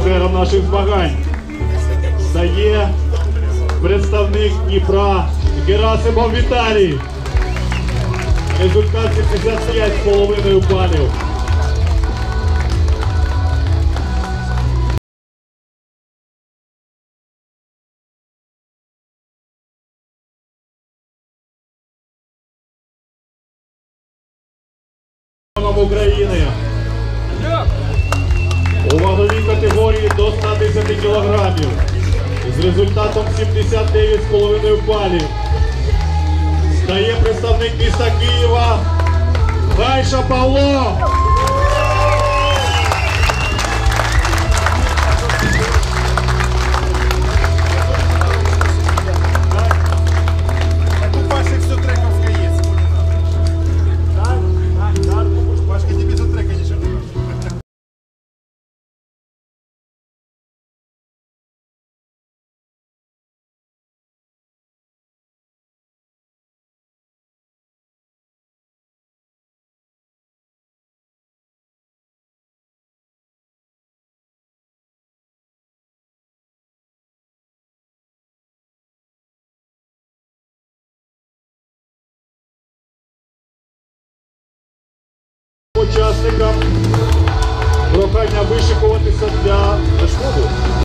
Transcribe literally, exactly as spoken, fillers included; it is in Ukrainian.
призером наших змагань стає представник Дніпра Герасимов Віталій. Результат сімдесят п'ять з половиною балів. України. У ваговій категорії до ста десяти кілограмів з результатом сімдесят дев'ять з половиною балів стає представник міста Києва Гайша Павло. Учасникам прохання вишикуватися для школи.